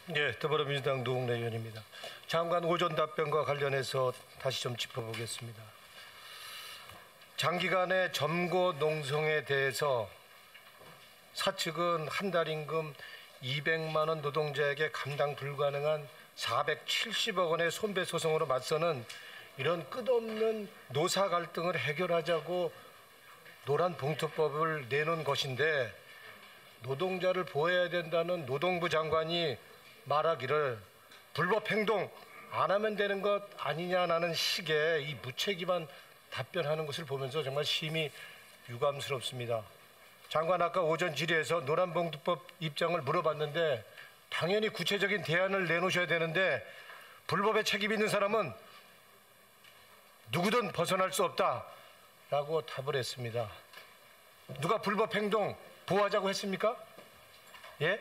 예, 더불어민주당 노웅래 의원입니다. 장관 오전 답변과 관련해서 다시 좀 짚어보겠습니다. 장기간의 점거 농성에 대해서 사측은 한 달 임금 200만 원 노동자에게 감당 불가능한 470억 원의 손배소송으로 맞서는 이런 끝없는 노사 갈등을 해결하자고 노란봉투법을 내놓은 것인데, 노동자를 보호해야 된다는 노동부 장관이 말하기를 불법 행동 안 하면 되는 것 아니냐라는 식의 이 무책임한 답변하는 것을 보면서 정말 심히 유감스럽습니다. 장관 아까 오전 질의에서 노란봉투법 입장을 물어봤는데 당연히 구체적인 대안을 내놓으셔야 되는데 불법에 책임 있는 사람은 누구든 벗어날 수 없다라고 답을 했습니다. 누가 불법 행동 보호하자고 했습니까? 예?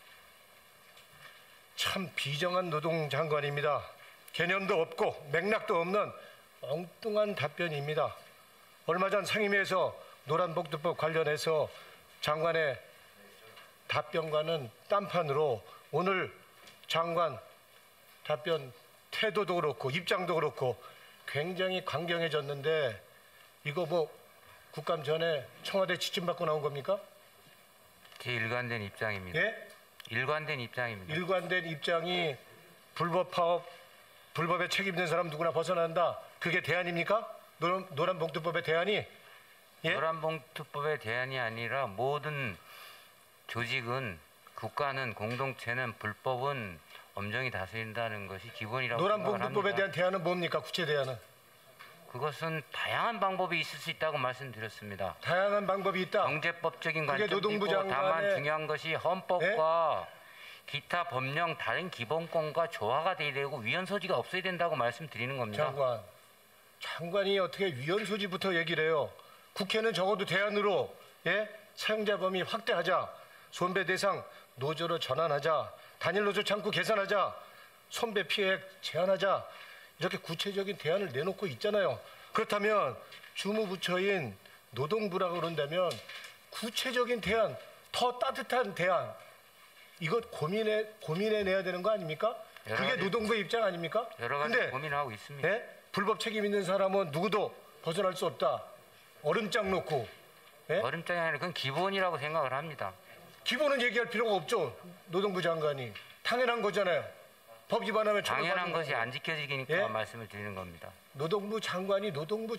참 비정한 노동장관입니다. 개념도 없고 맥락도 없는 엉뚱한 답변입니다. 얼마 전 상임위에서 노란봉투법 관련해서 장관의 답변과는 딴판으로 오늘 장관 답변 태도도 그렇고 입장도 그렇고 굉장히 강경해졌는데, 이거 뭐 국감 전에 청와대 지침받고 나온 겁니까? 제 일관된 입장입니다. 예? 일관된 입장입니다. 일관된 입장이 불법 파업, 불법에 책임진 사람 누구나 벗어난다. 그게 대안입니까? 노란봉투법의 대안이? 예? 노란봉투법의 대안이 아니라 모든 조직은, 국가는, 공동체는 불법은 엄정히 다스린다는 것이 기본이라고 생각을 합니다. 노란봉투법에 대한 대안은 뭡니까? 구체 대안은? 그것은 다양한 방법이 있을 수 있다고 말씀드렸습니다. 다양한 방법이 있다. 경제법적인 그게 관점도 노동부 있고, 장관의 다만 중요한 것이 헌법과 기타 법령 다른 기본권과 조화가 돼야 되고 위헌 소지가 없어야 된다고 말씀드리는 겁니다. 장관이 어떻게 위헌 소지부터 얘기를 해요? 국회는 적어도 대안으로 사용자 범위 확대하자, 손배 대상 노조로 전환하자, 단일 노조 창구 개선하자, 손배 피해액 제한하자, 이렇게 구체적인 대안을 내놓고 있잖아요. 그렇다면 주무부처인 노동부라고 그런다면 구체적인 대안, 더 따뜻한 대안, 이것 고민해내야 되는 거 아닙니까? 그게 노동부의 입장 아닙니까? 여러 가지 고민하고 있습니다. 불법 책임 있는 사람은 누구도 벗어날 수 없다. 얼음장 놓고. 얼음장이 아니라 그건 기본이라고 생각을 합니다. 기본은 얘기할 필요가 없죠. 노동부 장관이. 당연한 거잖아요. 법 위반하면 당연한 것이 안 지켜지니까 말씀을 드리는 겁니다. 노동부 장관이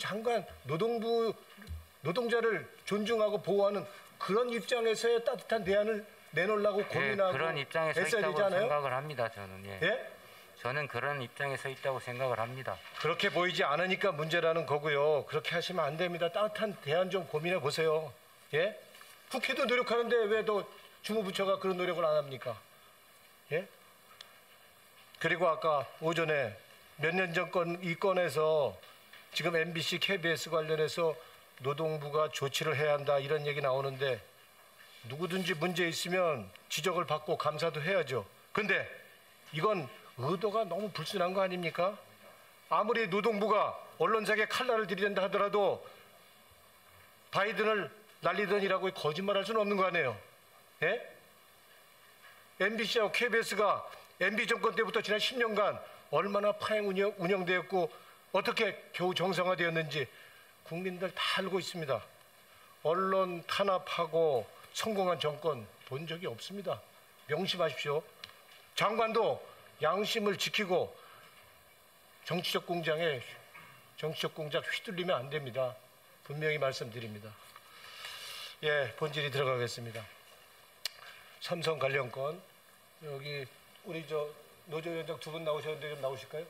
노동자를 존중하고 보호하는 그런 입장에서의 따뜻한 대안을 내놓으려고 고민하고 그런 입장에 서 있다고 생각을 합니다. 저는 저는 그런 입장에 서 있다고 생각을 합니다. 그렇게 보이지 않으니까 문제라는 거고요. 그렇게 하시면 안 됩니다. 따뜻한 대안 좀 고민해 보세요. 국회도 노력하는데 왜 또 주무부처가 그런 노력을 안 합니까? 그리고 아까 오전에 몇 년 전 이 건에서 지금 MBC, KBS 관련해서 노동부가 조치를 해야 한다 이런 얘기 나오는데, 누구든지 문제 있으면 지적을 받고 감사도 해야죠. 근데 이건 의도가 너무 불순한 거 아닙니까? 아무리 노동부가 언론사에게 칼날을 들이댄다 하더라도 바이든을 날리더니라고 거짓말할 수는 없는 거 아니에요. MBC하고 KBS가 MB 정권 때부터 지난 10년간 얼마나 파행 운영되었고 어떻게 겨우 정상화되었는지 국민들 다 알고 있습니다. 언론 탄압하고 성공한 정권 본 적이 없습니다. 명심하십시오. 장관도 양심을 지키고 정치적 공작 휘둘리면 안 됩니다. 분명히 말씀드립니다. 본질이 들어가겠습니다. 삼성 관련 건, 여기 우리 노조위원장 두 분 나오셨는데 좀 나오실까요?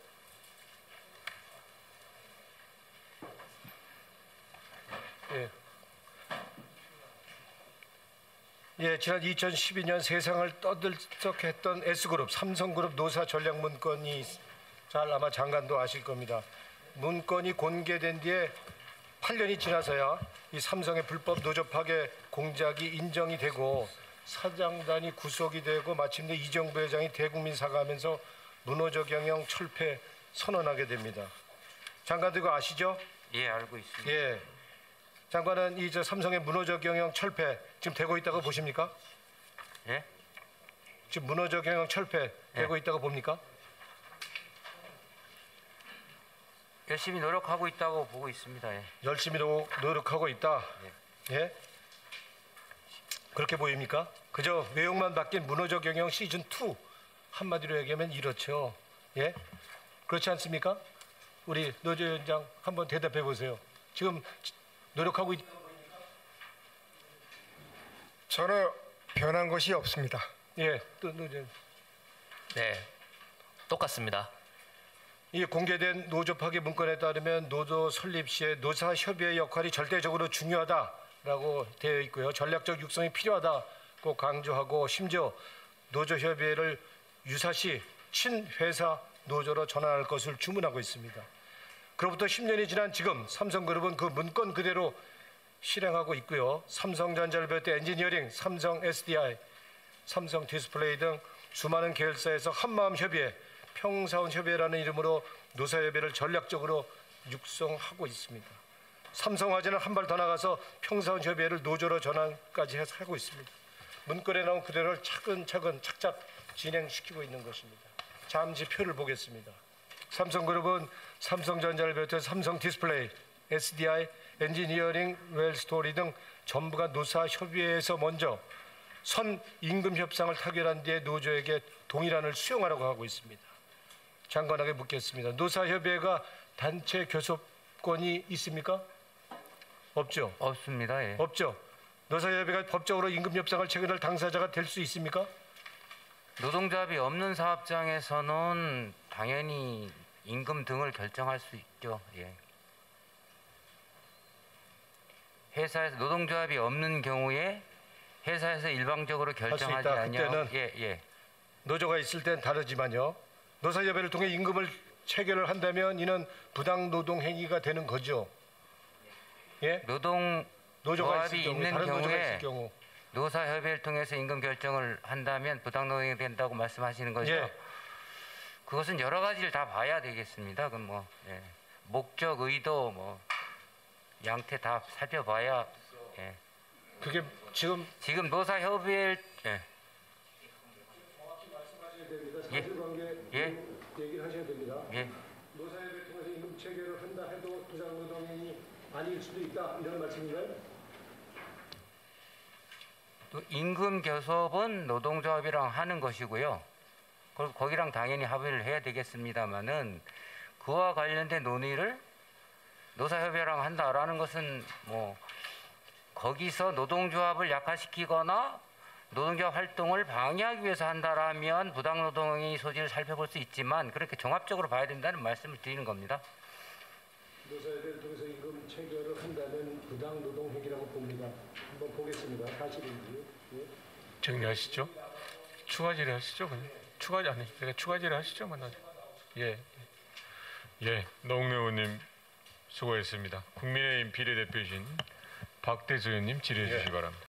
지난 2012년 세상을 떠들썩했던 S그룹, 삼성그룹 노사 전략 문건이 잘 아마 장관도 아실 겁니다. 문건이 공개된 뒤에 8년이 지나서야 이 삼성의 불법 노조 파괴 공작이 인정이 되고 사장단이 구속이 되고 마침내 이정부 회장이 대국민 사과하면서 문호조 경영 철폐 선언하게 됩니다. 장관도 이거 아시죠? 예, 알고 있습니다. 장관은 삼성의 문호조 경영 철폐 지금 되고 있다고 보십니까? 지금 문화적 경영 철폐되고 있다고 봅니까? 열심히 노력하고 있다고 보고 있습니다. 예. 열심히 노력하고 있다. 예? 그렇게 보입니까? 그저 외형만 바뀐 문화적 경영 시즌 2 한마디로 얘기하면 이렇죠. 예? 그렇지 않습니까? 우리 노조 위원장 한번 대답해 보세요. 지금 노력하고 있... 전혀 변한 것이 없습니다. 예, 또 노조. 네, 똑같습니다. 이 공개된 노조 파기 문건에 따르면 노조 설립 시에 노사 협의의 역할이 절대적으로 중요하다라고 되어 있고요. 전략적 육성이 필요하다고 강조하고 심지어 노조 협의회를 유사시 친회사 노조로 전환할 것을 주문하고 있습니다. 그로부터 10년이 지난 지금 삼성그룹은 그 문건 그대로 실행하고 있고요. 삼성전자를 비롯해 엔지니어링, 삼성 SDI, 삼성 디스플레이 등 수많은 계열사에서 한마음 협의회, 평사원 협의회라는 이름으로 노사협의회를 전략적으로 육성하고 있습니다. 삼성화재는 한 발 더 나가서 평사원 협의회를 노조로 전환까지 해서 하고 있습니다. 문건에 나온 그대로를 차근차근 착착 진행시키고 있는 것입니다. 잠시 표를 보겠습니다. 삼성그룹은 삼성전자를 비롯해 삼성 디스플레이, SDI, 엔지니어링, 웰스토리 등 전부가 노사협의회에서 먼저 선 임금 협상을 타결한 뒤에 노조에게 동일안을 수용하라고 하고 있습니다. 장관에게 묻겠습니다. 노사협의회가 단체 교섭권이 있습니까? 없죠. 없습니다. 예. 없죠. 노사협의회가 법적으로 임금 협상을 체결할 당사자가 될 수 있습니까? 노동조합이 없는 사업장에서는 당연히 임금 등을 결정할 수 있죠. 예. 회사에서 노동조합이 없는 경우에 회사에서 일방적으로 결정하지 있다. 않냐면 그때는 예. 노조가 있을 땐 다르지만요. 노사협의를 통해 임금을 체결을 한다면 이는 부당 노동 행위가 되는 거죠. 예? 노조가 있을 노동조합이 경우, 있는 다른 노조가 있을 경우에 경우. 노사협의를 통해서 임금 결정을 한다면 부당노동이 된다고 말씀하시는 거죠? 예. 그것은 여러 가지를 다 봐야 되겠습니다. 그럼 뭐 예. 목적, 의도, 뭐 양태 다 살펴봐야. 예. 그게 지금 노사협의회 예. 사실관계 예. 얘기를 하셔야 됩니다. 예. 노사협의를 통해서 임금 체결을 한다 해도 부당 노동행위 아닐 수도 있다 이런 말씀인가요? 또 임금 교섭은 노동조합이랑 하는 것이고요. 그리고 거기랑 당연히 합의를 해야 되겠습니다만은 그와 관련된 논의를 노사협의랑 한다라는 것은 뭐 거기서 노동조합을 약화시키거나 노동조합 활동을 방해하기 위해서 한다라면 부당노동의 소지를 살펴볼 수 있지만 그렇게 종합적으로 봐야 된다는 말씀을 드리는 겁니다. 노사협의를 통해서 임금 체결을 한다면 부당 노동 행위라고 봅니다. 한번 보겠습니다. 사실인지. 예. 정리하시죠. 추가 질의하시죠. 그냥. 추가 질의하시죠. 예. 노웅래 의원님 수고했습니다. 국민의힘 비례대표이신 박대수 의원님 질의해 주시기 바랍니다.